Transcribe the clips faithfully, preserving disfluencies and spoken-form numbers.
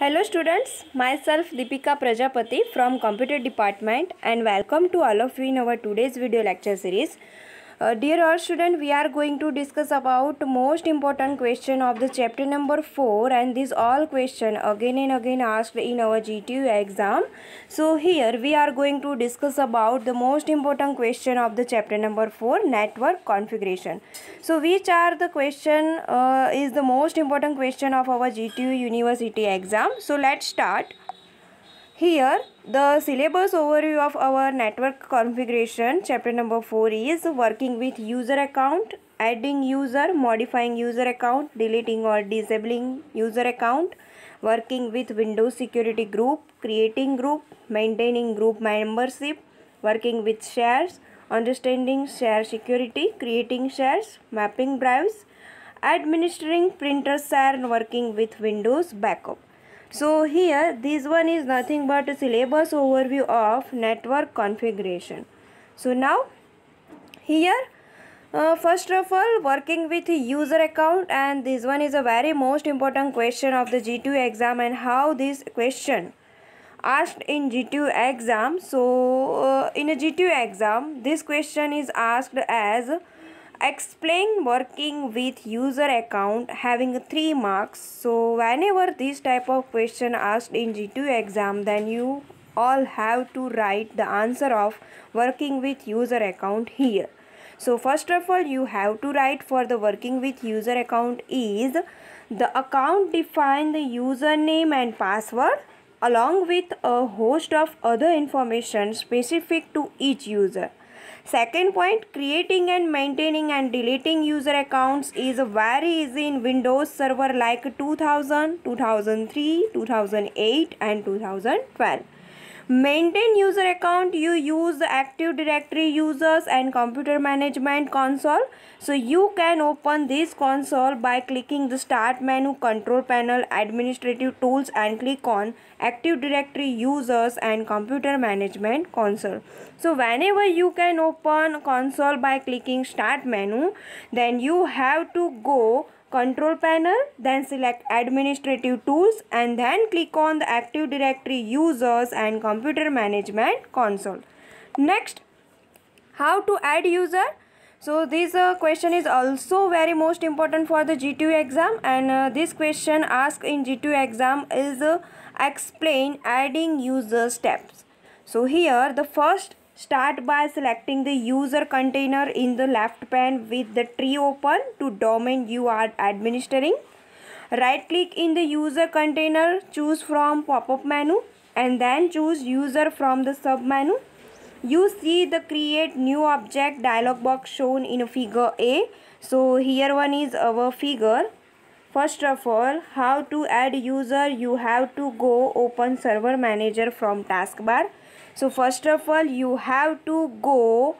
Hello students, myself Deepika Prajapati from Computer Department and welcome to all of you in our today's video lecture series. Uh, dear all students, we are going to discuss about most important question of the chapter number four, and these all question again and again asked in our G T U exam. So here we are going to discuss about the most important question of the chapter number four, network configuration. So which are the question uh, is the most important question of our G T U University exam. So let's start. Here the syllabus overview of our network configuration chapter number four is working with user account, adding user, modifying user account, deleting or disabling user account, working with Windows security group, creating group, maintaining group membership, working with shares, understanding share security, creating shares, mapping drives, administering printer share, and working with Windows backup. So here this one is nothing but a syllabus overview of network configuration. So now here uh, first of all working with user account, and this one is a very most important question of the G T U exam, and how this question asked in G T U exam. So uh, in a G T U exam this question is asked as explain working with user account having three marks. So whenever this type of question asked in G T U exam, then you all have to write the answer of working with user account here. So first of all you have to write for the working with user account is the account define the username and password along with a host of other information specific to each user. Second point, creating and maintaining and deleting user accounts is very easy in Windows Server like two thousand, two thousand three, two thousand eight and two thousand twelve. Maintain user account, you use the Active Directory users and computer management console. So you can open this console by clicking the start menu, control panel, administrative tools, and click on Active Directory users and computer management console. So whenever you can open console by clicking start menu, then you have to go control panel, then select administrative tools, and then click on the Active Directory users and computer management console. Next, how to add user. So this uh, question is also very most important for the G T U exam, and uh, this question asked in G T U exam is uh, explain adding user steps. So here the first, start by selecting the user container in the left pane with the tree open to domain you are administering. Right click in the user container, choose from pop-up menu, and then choose user from the sub menu. You see the create new object dialog box shown in figure A. So here one is our figure. First of all, how to add user, you have to go open server manager from taskbar. So first of all you have to go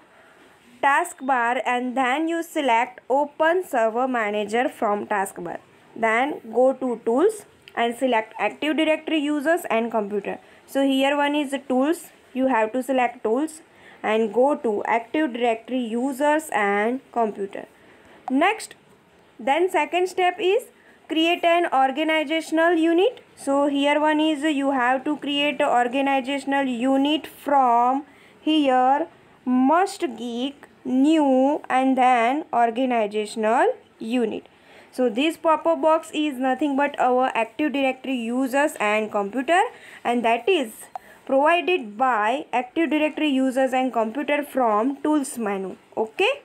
taskbar and then you select open server manager from taskbar. Then go to tools and select Active Directory users and computer. So here one is the tools, you have to select tools and go to Active Directory users and computer. Next, then second step is create an organizational unit. So here one is you have to create an organizational unit from here must geek new and then organizational unit. So this pop-up box is nothing but our Active Directory users and computer, and that is provided by Active Directory users and computer from tools menu. Okay.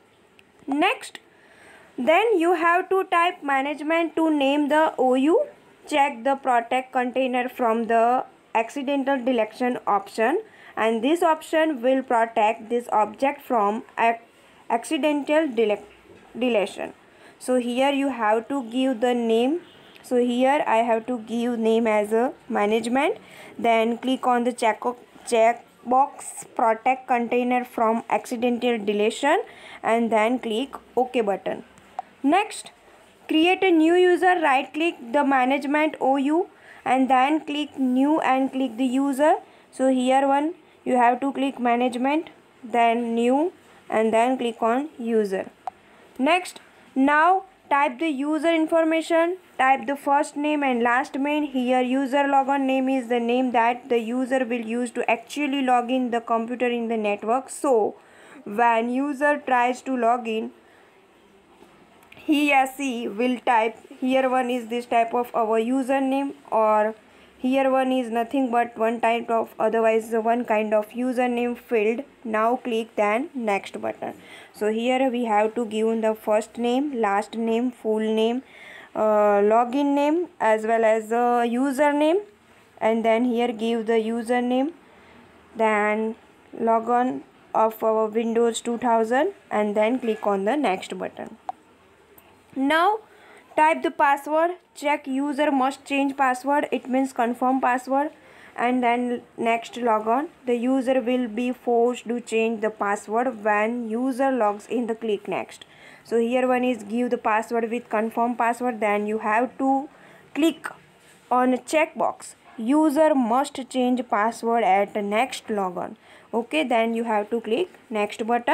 Next, then you have to type management to name the O U. Check the protect container from the accidental deletion option, and this option will protect this object from ac accidental dele deletion. So here you have to give the name. So here I have to give name as a management. Then click on the check check box protect container from accidental deletion and then click OK button. Next, create a new user, right click the management O U and then click new and click the user. So here one you have to click management, then new and then click on user. Next, now type the user information, type the first name and last name. Here user logon name is the name that the user will use to actually log in the computer in the network. So when user tries to log in, he or she will type, here one is this type of our username, or here one is nothing but one type of, otherwise the one kind of username field. Now click then next button. So here we have to give the first name, last name, full name, uh, login name as well as the username, and then here give the username, then logon of our Windows two thousand, and then click on the next button. Now type the password, check user must change password, it means confirm password, and then next logon. The user will be forced to change the password when user logs in, the click next. So here one is give the password with confirm password, then you have to click on a checkbox, user must change password at next logon. Okay, then you have to click next button.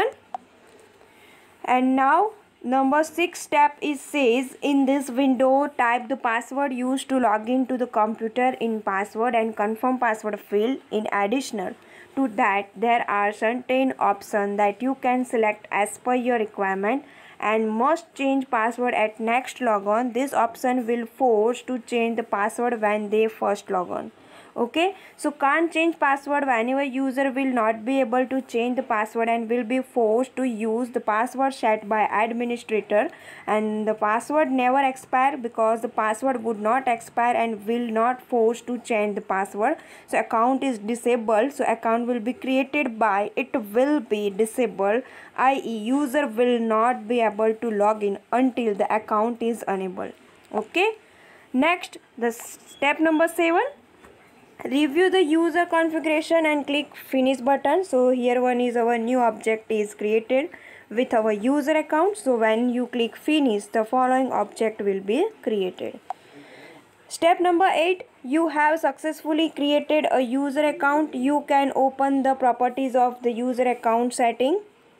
And now number six step is says, in this window type the password used to log in to the computer in password and confirm password field. In addition to that, there are certain options that you can select as per your requirement, and must change password at next logon. This option will force to change the password when they first log on. Okay, so can't change password whenever user will not be able to change the password and will be forced to use the password set by administrator, and the password never expire because the password would not expire and will not force to change the password. So account is disabled, so account will be created by it will be disabled, that is user will not be able to log in until the account is enabled. Okay, next the step number seven, review the user configuration and click finish button. So here one is our new object is created with our user account. So when you click finish, the following object will be created. Step number eight, you have successfully created a user account. You can open the properties of the user account setting.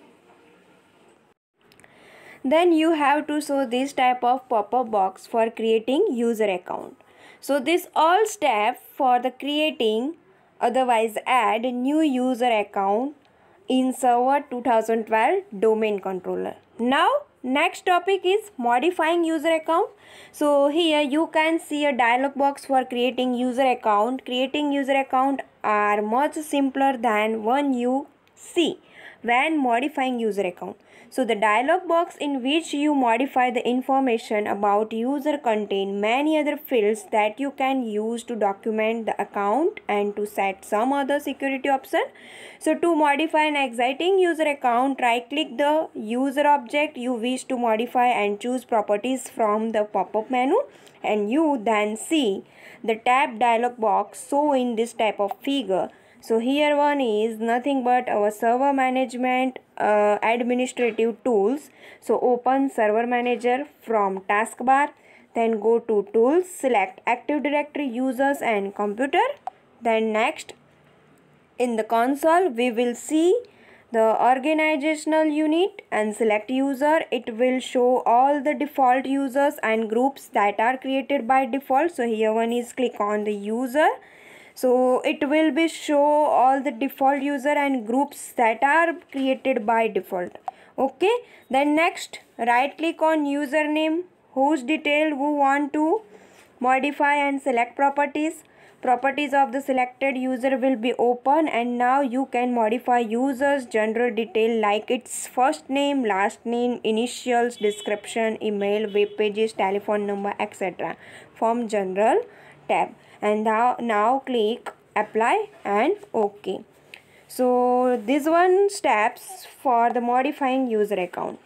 Then you have to show this type of pop-up box for creating user account. So this all step for the creating, otherwise add new user account in server two thousand twelve domain controller. Now next topic is modifying user account. So here you can see a dialog box for creating user account. Creating user account are much simpler than one you see when modifying user account. So the dialog box in which you modify the information about user contain many other fields that you can use to document the account and to set some other security option. So to modify an existing user account, right click the user object you wish to modify and choose properties from the pop-up menu, and you then see the tab dialog box show in this type of figure. So here one is nothing but our server management uh, administrative tools. So open server manager from taskbar, then go to tools, select Active Directory users and computer. Then next in the console we will see the organizational unit and select user. It will show all the default users and groups that are created by default. So here one is click on the user. So it will be show all the default user and groups that are created by default. Okay, then next right click on username whose detail we want to modify and select properties. Properties of the selected user will be open, and now you can modify users general detail like its first name, last name, initials, description, email, web pages, telephone number, et cetera from general tab. And now, now click apply and OK. So this one steps for the modifying user account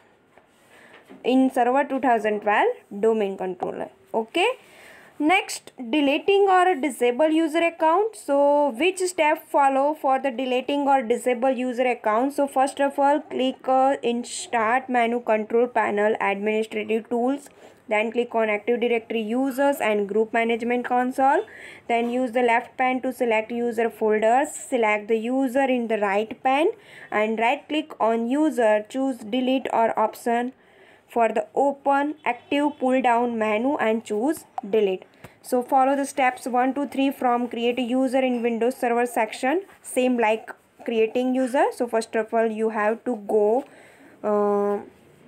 in server two thousand twelve domain controller. Okay, next deleting or disable user account. So which step follow for the deleting or disable user account? So first of all click uh, in start menu control panel administrative tools, then click on Active Directory users and group management console. Then use the left pane to select user folders. Select the user in the right pane and right click on user, choose delete or option for the open active pull down menu and choose delete. So follow the steps one to three from create a user in Windows Server section, same like creating user. So first of all you have to go uh,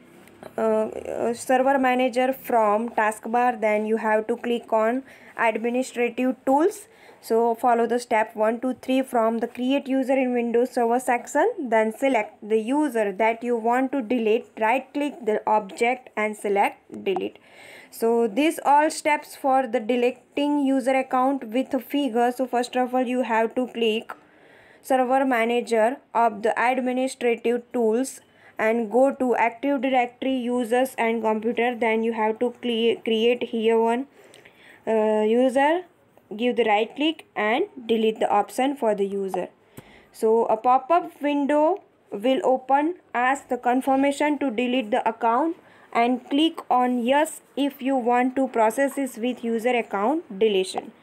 uh, server manager from taskbar, then you have to click on administrative tools. So follow the step one to three from the create user in Windows Server section, then select the user that you want to delete, right click the object and select delete. So these all steps for the deleting user account with a figure. So first of all you have to click server manager of the administrative tools and go to Active Directory users and computer. Then you have to create here one uh, user, give the right click and delete the option for the user. So a pop-up window will open, ask the confirmation to delete the account and click on yes if you want to process this with user account deletion.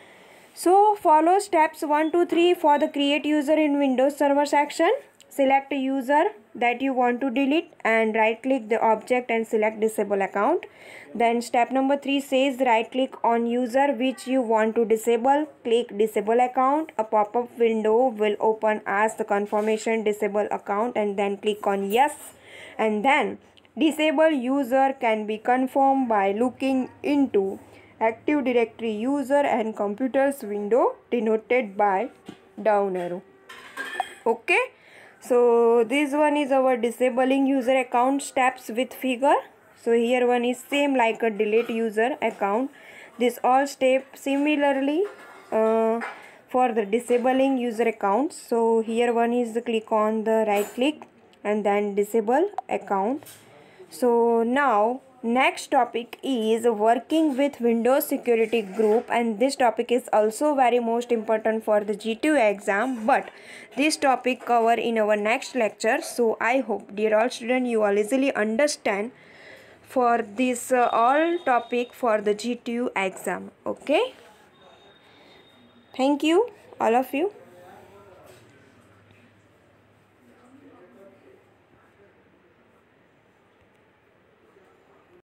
So follow steps one to three for the create user in Windows Server section. Select a user that you want to delete and right click the object and select disable account. Then step number three says right click on user which you want to disable, click disable account. A pop-up window will open, ask the confirmation disable account and then click on yes, and then disable user can be confirmed by looking into Active Directory user and computers window denoted by down arrow. Okay, so this one is our disabling user account steps with figure. So here one is same like a delete user account. This all step similarly uh, for the disabling user accounts. So here one is the click on the right click and then disable account. So now next topic is working with Windows Security Group, and this topic is also very most important for the G T U exam, but this topic cover in our next lecture. So I hope dear all students you all easily understand for this uh, all topic for the G T U exam. Okay, thank you all of you.